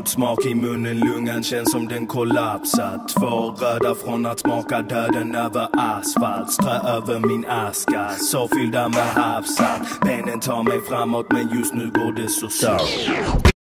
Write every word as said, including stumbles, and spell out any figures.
blodsmak i munnen, lungan känns som den kollapsat. Två röda från att smaka döden över asfalt. Strö över min aska, så fyllda med havsalt. Benen tar mig framåt men just nu går det så svårt.